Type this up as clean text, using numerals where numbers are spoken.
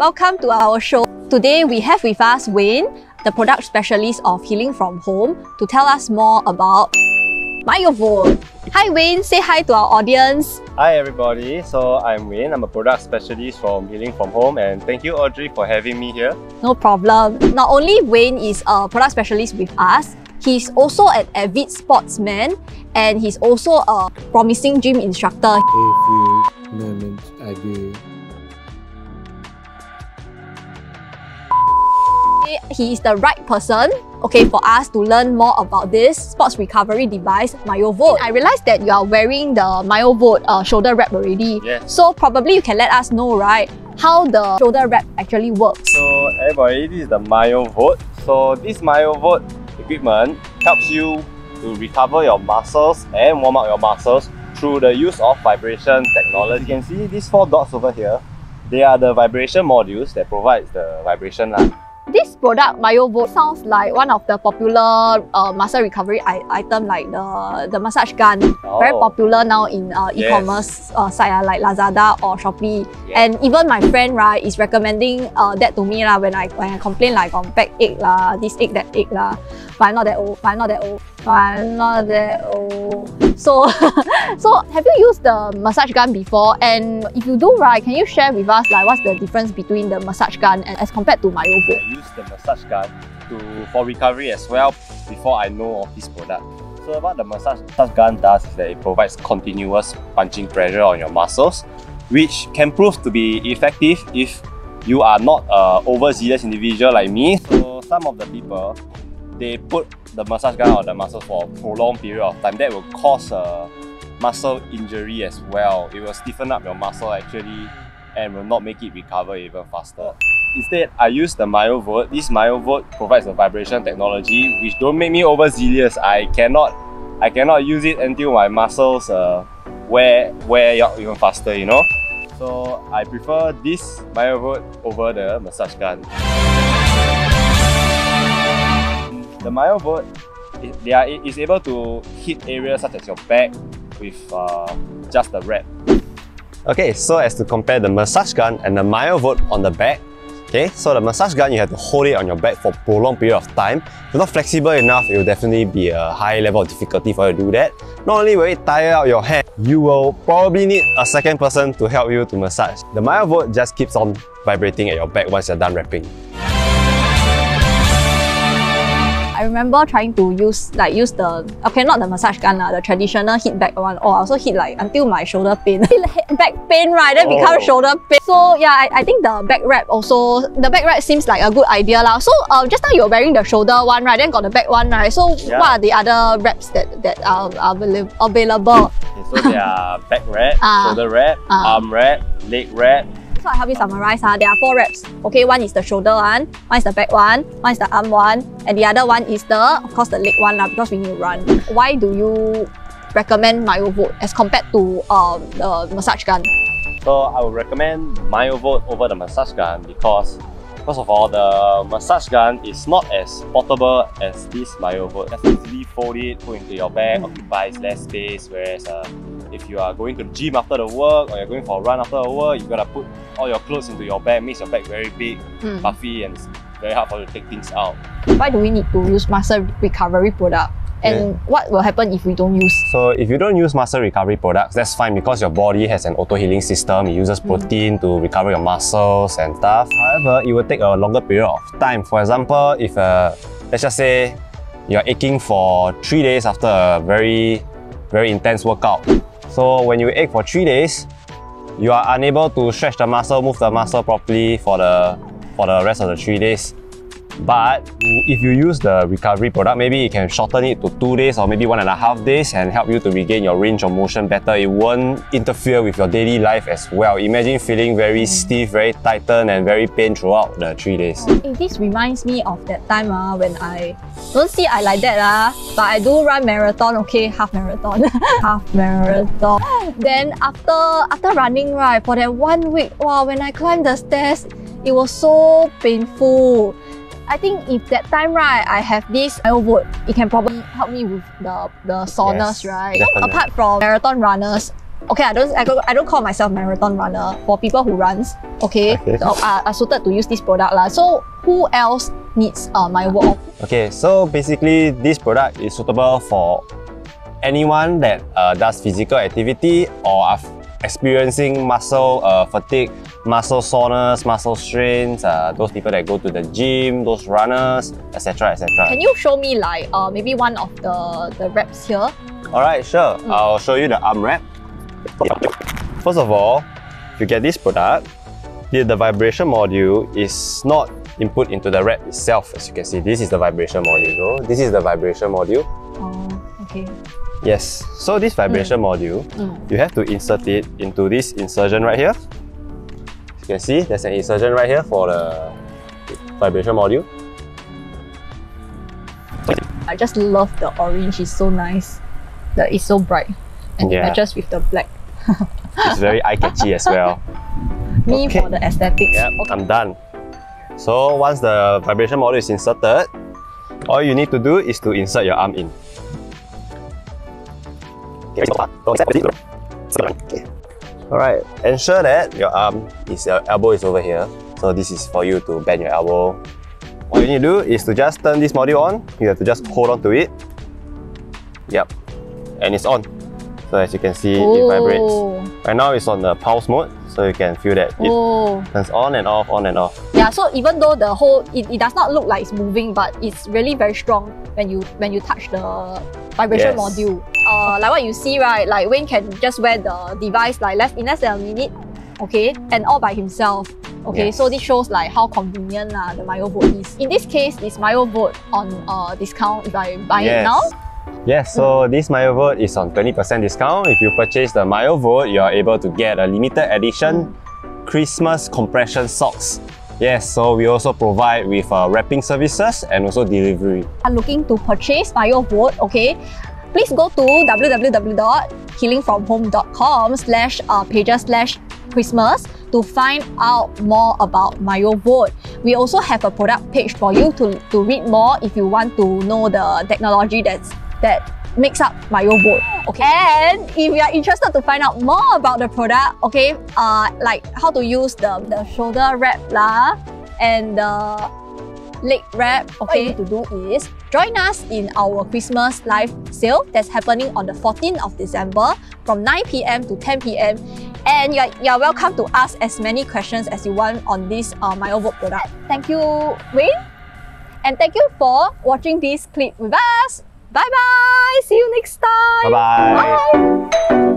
welcome to our show. Today we have with us Wayne, the product specialist of Healing from Home, to tell us more about Myovolt. Hi Wayne, say hi to our audience. Hi everybody, so I'm Wayne. I'm a product specialist from Healing from Home, and thank you Audrey for having me here. No problem. Not only Wayne is a product specialist with us, he's also an avid sportsman and he's also a promising gym instructor. A few moments ago. He is the right person, for us to learn more about this sports recovery device, Myovolt. I realized that you are wearing the Myovolt shoulder wrap already. Yes. So probably you can let us know, right, how the shoulder wrap actually works. So everybody, this is the Myovolt. So this Myovolt equipment helps you to recover your muscles and warm up your muscles through the use of vibration technology. You can see these 4 dots over here. They are the vibration modules that provides the vibration. This product, Myovolt, sounds like one of the popular muscle recovery item, like the massage gun. Very popular now in e-commerce site like Lazada or Shopee. Yes. And even my friend, right, is recommending that to me when I complain like on backache lah, this ache, that ache lah. But I'm not that old. So, so have you used the massage gun before? And if you do, right, can you share with us like what's the difference between the massage gun and as compared to Myovolt? I use the massage gun for recovery as well before I know of this product. So what the massage gun does is that it provides continuous punching pressure on your muscles, which can prove to be effective if you are not an overzealous individual like me. So some of the people, they put the massage gun on the muscles for a prolonged period of time. That will cause a muscle injury as well. It will stiffen up your muscle actually and will not make it recover even faster. Instead, I use the Myovolt. This Myovolt provides a vibration technology which don't make me overzealous. I cannot use it until my muscles wear out even faster, you know. So I prefer this Myovolt over the massage gun. The Myovolt is able to hit areas such as your back with just the wrap. Okay, so as to compare the massage gun and the Myovolt on the back, so the massage gun, you have to hold it on your back for a prolonged period of time. If you're not flexible enough, it will definitely be a high level of difficulty for you to do that. Not only will it tire out your hand, you will probably need a second person to help you to massage. The Myovolt just keeps on vibrating at your back once you're done wrapping. I remember trying to use the, not the massage gun, the traditional hit back one. I also hit like until my shoulder pain. Back pain, right? Then become shoulder pain. So yeah, I think the back wrap seems like a good idea lah. So just now you're wearing the shoulder one, right? Then got the back one, right? So yeah, what are the other wraps that are available? Okay, so there are back wrap, shoulder wrap, arm wrap, leg wrap. So I help you summarize. There are 4 wraps. One is the shoulder one is the back one is the arm one, and the other one is of course the leg one because we need to run. Why do you recommend Myovolt as compared to the massage gun? So I would recommend Myovolt over the massage gun because first of all, the massage gun is not as portable as this Myovolt. You can easily fold it, put into your bag, occupies less space, whereas if you are going to the gym after the work or you're going for a run after the work, you've got to put all your clothes into your bag, makes your bag very big, puffy, and it's very hard for you to take things out. Why do we need to use muscle recovery product? And what will happen if we don't use? So if you don't use muscle recovery products, that's fine because your body has an auto-healing system. It uses protein to recover your muscles and stuff. However, it will take a longer period of time. For example, if let's just say you're aching for 3 days after a very intense workout. So when you ache for 3 days, you are unable to stretch the muscle, move the muscle properly for the rest of the 3 days. But if you use the recovery product, maybe you can shorten it to 2 days or maybe 1.5 days and help you to regain your range of motion better. It won't interfere with your daily life as well. Imagine feeling very stiff, very tightened and very pain throughout the 3 days. This reminds me of that time when I don't see I like that but I do run marathon, half marathon. Half marathon. Then after running, right, for that 1 week, wow, when I climbed the stairs, it was so painful. I think if that time, right, I have this Myovolt, it can probably help me with the soreness, right? Definitely. Apart from marathon runners, Okay, I don't call myself marathon runner. For people who runs, okay. So, are suited to use this product lah. So who else needs Myovolt? Okay, so basically this product is suitable for anyone that does physical activity or are experiencing muscle fatigue, muscle soreness, muscle strains, those people that go to the gym, those runners, etc. etc. Can you show me like maybe one of the reps here? Alright, sure. I'll show you the arm rep. First of all, if you get this product, the vibration module is not input into the rep itself. As you can see, this is the vibration module. So this is the vibration module. Oh, okay. Yes, so this vibration module, you have to insert it into this insertion right here. As you can see, there's an insertion right here for the vibration module. I just love the orange, it's so nice. It's so bright and it matches with the black. It's very eye-catchy as well. Me for the aesthetics. Yep, I'm done. So once the vibration module is inserted, all you need to do is to insert your arm in. Alright, ensure that your elbow is over here. So this is for you to bend your elbow. What you need to do is to just turn this module on. You have to just hold on to it. Yep, and it's on. So as you can see, it vibrates. Right now it's on the pulse mode, so you can feel that it turns on and off, on and off. Yeah, so even though the whole it does not look like it's moving, but it's really very strong when you touch the vibration module. Like what you see, right? Like Wayne can just wear the device like in less than a minute, okay, and all by himself. Okay, so this shows like how convenient the Myovolt is. In this case, is Myovolt on discount if I buy it now? Yes, so this Myovolt is on 20% discount. If you purchase the Myovolt, you are able to get a limited edition Christmas compression socks. Yes, so we also provide with wrapping services and also delivery. Are looking to purchase Myovolt, okay? Please go to www.healingfromhome.com/pages/Christmas to find out more about Myovolt. We also have a product page for you to read more if you want to know the technology that makes up Myovolt. Okay, and if you are interested to find out more about the product, okay, like how to use the shoulder wrap lah and the leg wrap, okay, what you need to do is join us in our Christmas live sale that's happening on the 14th of December from 9 PM to 10 PM. And you're welcome to ask as many questions as you want on this Myovolt product. Thank you, Wayne. And thank you for watching this clip with us. Bye-bye. See you next time. Bye-bye. Bye.